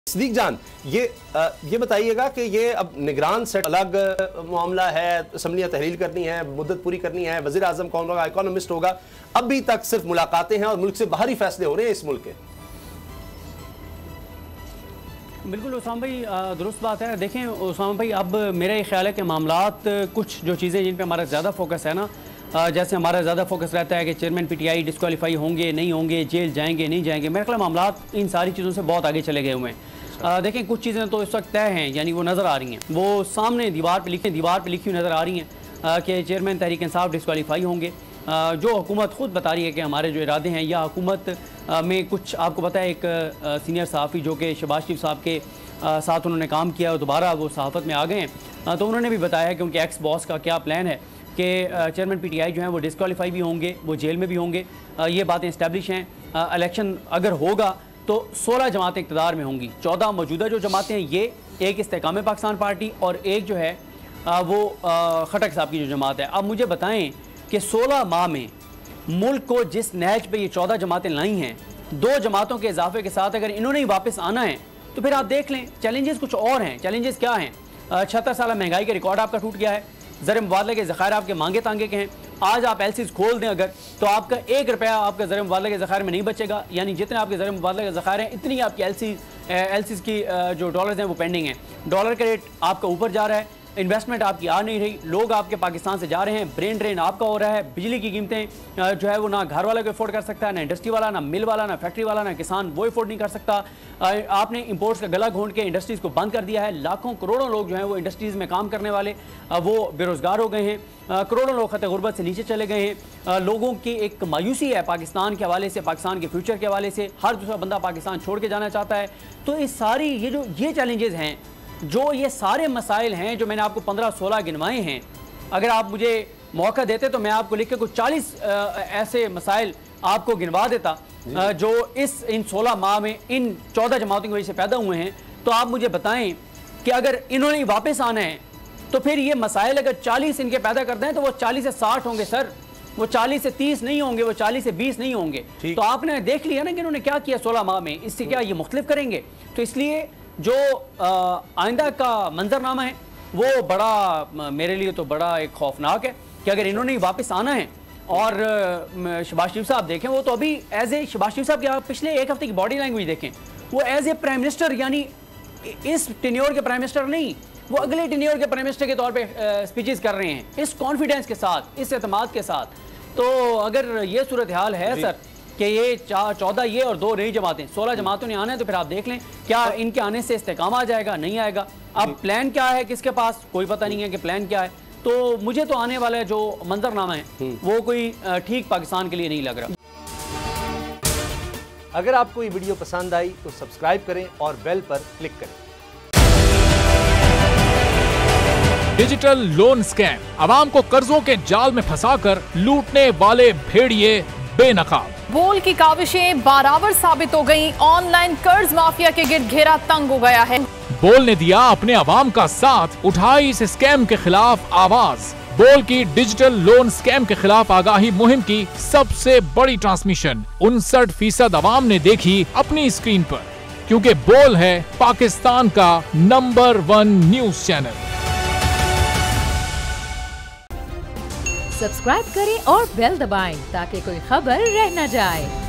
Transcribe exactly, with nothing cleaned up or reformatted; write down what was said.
सदीक जान, ये आ, ये बताइएगा कि ये अब निगरान सेट अलग मामला है, असम्बलियाँ तहलील करनी है, मुद्दत पूरी करनी है, वज़ीर आज़म कौन होगा, इकोनॉमिस्ट होगा, अभी तक सिर्फ मुलाकातें हैं और मुल्क से बाहरी फैसले हो रहे हैं इस मुल्क के। बिल्कुल उसामा भाई, दुरुस्त बात है। देखें उसामा भाई, अब मेरा ये ख्याल है कि मामलात कुछ जो चीज़ें जिन पर हमारा ज़्यादा फोकस है ना, जैसे हमारा ज़्यादा फोकस रहता है कि चेयरमैन पीटीआई डिस्क्वालीफाई होंगे नहीं होंगे, जेल जाएंगे नहीं जाएंगे, मेरा ख्याल मामलात इन सारी चीज़ों से बहुत आगे चले गए हुए हैं। देखें कुछ चीज़ें तो इस वक्त तय हैं, यानी वो नज़र आ रही हैं, वो सामने दीवार पर लिखी दीवार पर लिखी हुई नज़र आ रही हैं कि चेयरमैन तहरीक इंसाफ डिस्क्वालीफाई होंगे। जो हुकूमत ख़ुद बता रही है कि हमारे जो इरादे हैं, या हुकूमत में कुछ आपको पता है एक सीनियर सहाफ़ी जो कि शहबाज शरीफ साहब के साथ उन्होंने काम किया और दोबारा वो सहाफ़त में आ गए हैं, तो उन्होंने भी बताया कि उनके एक्स बॉस का क्या प्लान है कि चेयरमैन पीटीआई जो हैं वो डिस्क्वालीफाई भी होंगे, वो जेल में भी होंगे। ये बातें इस्टेब्लिश हैं। इलेक्शन अगर होगा तो सोलह जमातें इक़्तिदार में होंगी। चौदह मौजूदा जो जमातें हैं, ये एक इस्तेकाम पाकिस्तान पार्टी और एक जो है वो खटक साहब की जो जमात है। अब मुझे बताएं कि सोलह माह में मुल्क को जिस नहज पे ये चौदह जमातें लाई हैं, दो जमातों के इजाफे के साथ अगर इन्होंने ही वापस आना है तो फिर आप देख लें चैलेंजेस कुछ और हैं। चैलेंजेस क्या हैं? छहत्तर साल महंगाई का रिकॉर्ड आपका टूट गया है, ज़र मुबादले के ज़खायर आपके मांगे तांगे के हैं। आज आप एल सीज़ खोल दें अगर, तो आपका एक रुपया आपका ज़र मुबादले के ज़खायर में नहीं बचेगा, यानी जितने आपके ज़र मुबादले के ज़खायर हैं इतनी आपकी एल सी एल सीज़ की जो डॉलर्स हैं वो पेंडिंग हैं। डॉलर का रेट आपका ऊपर जा रहा है, इन्वेस्टमेंट आपकी आ नहीं रही, लोग आपके पाकिस्तान से जा रहे हैं, ब्रेन ड्रेन आपका हो रहा है, बिजली की कीमतें जो है वो ना घर वाला को अफोर्ड कर सकता है, ना इंडस्ट्री वाला, ना मिल वाला, ना फैक्ट्री वाला, ना किसान वो अफोर्ड नहीं कर सकता। आपने इंपोर्ट्स का गला घोंट के इंडस्ट्रीज़ को बंद कर दिया है। लाखों करोड़ों लोग जो हैं वो इंडस्ट्रीज़ में काम करने वाले वो बेरोज़गार हो गए हैं, करोड़ों लोग खत गुर्बत से नीचे चले गए हैं। लोगों की एक मायूसी है पाकिस्तान के हवाले से, पाकिस्तान के फ्यूचर के हवाले से। हर दूसरा बंदा पाकिस्तान छोड़ के जाना चाहता है। तो इस सारी ये जो ये चैलेंजेस हैं, जो ये सारे मसाइल हैं जो मैंने आपको पंद्रह सोलह गिनवाए हैं, अगर आप मुझे मौका देते तो मैं आपको लिख के कुछ चालीस ऐसे मसाइल आपको गिनवा देता जो इस इन सोलह माह में इन चौदह जमातों की वजह से पैदा हुए हैं। तो आप मुझे बताएं कि अगर इन्होंने वापस आना है तो फिर ये मसाइल अगर चालीस इनके पैदा करते हैं तो वो चालीस से साठ होंगे सर, वो चालीस से तीस नहीं होंगे, वो चालीस से बीस नहीं होंगे। तो आपने देख लिया ना कि इन्होंने क्या किया सोलह माह में, इससे क्या ये मुख्तलिफ करेंगे? तो इसलिए जो आइंदा का मंजरनामा है वो बड़ा मेरे लिए तो बड़ा एक खौफनाक है कि अगर इन्होंने वापस आना है। और शहबाज शरीफ साहब देखें, वो तो अभी एज ए शहबाज शरीफ साहब की आप पिछले एक हफ्ते की बॉडी लैंग्वेज देखें, वो एज ए प्राइम मिनिस्टर, यानी इस टेन्योर के प्राइम मिनिस्टर नहीं, वो अगले टेन्योर के प्राइम मिनिस्टर के तौर पे स्पीचेस कर रहे हैं, इस कॉन्फिडेंस के साथ, इस एतमाद के साथ। तो अगर ये सूरत हाल है सर कि ये चौदह ये और दो नई जमातें, सोलह जमातों ने आना है, तो फिर आप देख लें क्या इनके आने से इस्तेकाम आ जाएगा, नहीं आएगा। अब प्लान क्या है किसके पास, कोई पता नहीं है कि प्लान क्या है। तो मुझे तो आने वाला जो मंजरनामा है वो कोई ठीक पाकिस्तान के लिए नहीं लग रहा। अगर आपको ये वीडियो पसंद आई तो सब्सक्राइब करें और बेल पर क्लिक करें। डिजिटल लोन स्कैम, आवाम को कर्जों के जाल में फंसाकर लूटने वाले भेड़िए बेनकाब। बोल की काविशें बाराबर साबित हो गईं, ऑनलाइन कर्ज माफिया के गिर्द घेरा तंग हो गया है। बोल ने दिया अपने अवाम का साथ, उठाई इस स्कैम के खिलाफ आवाज। बोल की डिजिटल लोन स्कैम के खिलाफ आगाही मुहिम की सबसे बड़ी ट्रांसमिशन उनसठ फीसद अवाम ने देखी अपनी स्क्रीन पर, क्योंकि बोल है पाकिस्तान का number one news channel. Subscribe करें और बेल दबाएं ताकि कोई खबर रह न जाए।